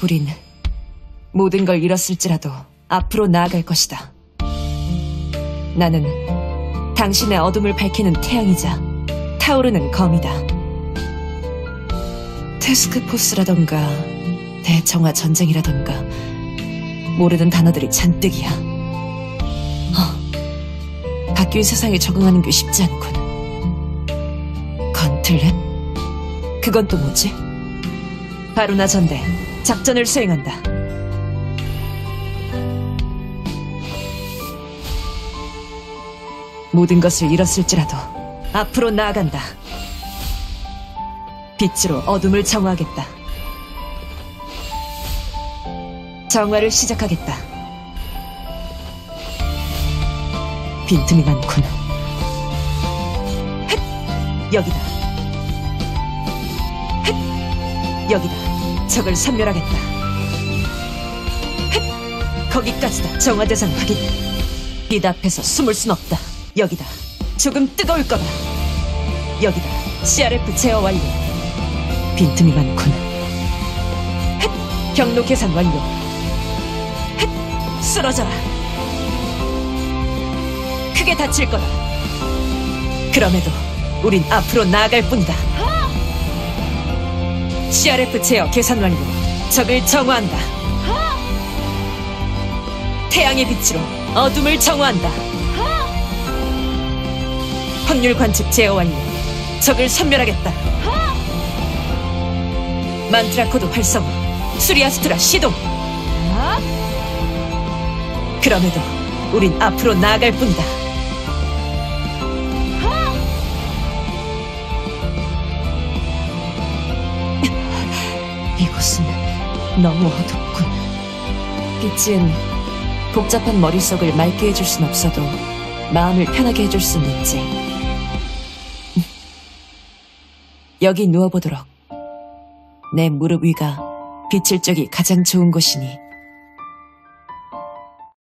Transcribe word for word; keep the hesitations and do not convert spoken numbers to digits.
우린 모든 걸 잃었을지라도 앞으로 나아갈 것이다. 나는 당신의 어둠을 밝히는 태양이자 타오르는 검이다. 태스크포스라던가 대청화 전쟁이라던가 모르는 단어들이 잔뜩이야. 어, 바뀐 세상에 적응하는 게 쉽지 않군. 건틀렛? 그건 또 뭐지? 바로 나 전대 작전을 수행한다. 모든 것을 잃었을지라도 앞으로 나아간다. 빛으로 어둠을 정화하겠다. 정화를 시작하겠다. 빈틈이 많군. 헷! 여기다. 헷! 여기다. 적을 섬멸하겠다. 헷! 거기까지다. 정화 대상 확인. 빛 앞에서 숨을 순 없다. 여기다. 조금 뜨거울 거다. 여기다. 씨알에프 제어 완료. 빈틈이 많군. 헷! 경로 계산 완료. 헷! 쓰러져라. 크게 다칠 거다. 그럼에도 우린 앞으로 나아갈 뿐이다. 씨알에프 제어 계산 완료. 적을 정화한다. 태양의 빛으로 어둠을 정화한다. 확률 관측 제어 완료. 적을 섬멸하겠다. 만트라 코드 활성화. 수리아스트라 시동. 그럼에도 우린 앞으로 나아갈 뿐이다. 이곳은 너무 어둡군. 빛은 복잡한 머릿속을 맑게 해줄 순 없어도 마음을 편하게 해줄 순 있지. 여기 누워보도록. 내 무릎 위가 빛을 쪽이 가장 좋은 곳이니